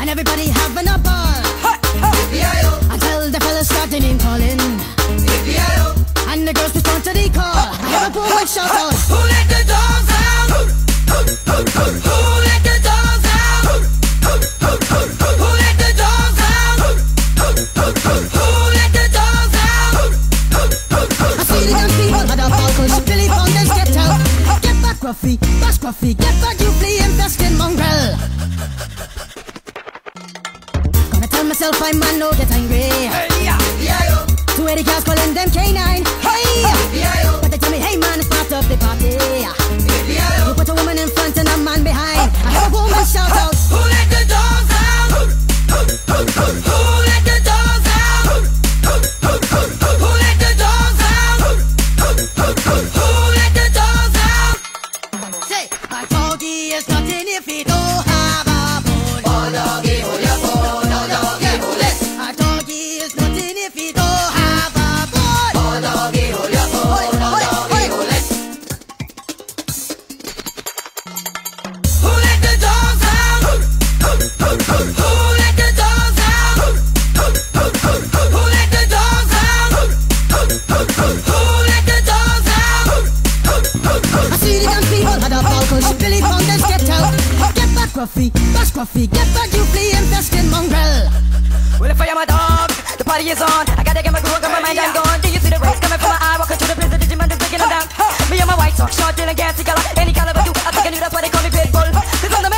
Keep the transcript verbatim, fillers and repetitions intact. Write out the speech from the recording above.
and everybody having a ball. Yippie-Yi-Yo. Until the fellas started name calling. Yippie-Yi-Yo. And the girls respond to the call. I have a boom and shout out. Who let the dogs out? Who let the dogs out? Who let the dogs out? Who let the dogs out? I see the young people had a ball cause Billy found them get out. Get back Ruffy, bash Ruffy, get back you flea infested mongrel. Gonna tell myself I'm man, no get angry. Hey, yeah, yeah, two eighty cars calling them K nine. Hey, yeah, but they tell me, hey man, start up the party. You put a woman in front and a man behind. I have a woman shout out. Who let the dogs out? Who let the dogs out? Who let the dogs out? Who let the dogs out? Say, a doggy is nothing if he don't have a bone. Oh doggy, hold your bone. Oh doggy, hold it. A doggy is nothing if he don't have a bone. Oh doggy, hold your bone. Oh doggy, hold it. Who let the dogs out? Who let the dogs out? Who let the dogs out? Who let the dogs out? I see the young people had a ball cause Billy found them get out. Get back Ruffy, bash Ruffy, get back you flea infested mongrel. Well, if I am a dog, the party is on. I gotta get my groove on, my mind I'm gone. Do you see the rays coming from my eye? Walking through the prison, Digimon is breaking them down. Me and my white socks, short, dealing, gassy color, any caliber, do I think I knew that's why they call me Pitbull. Cause I'm the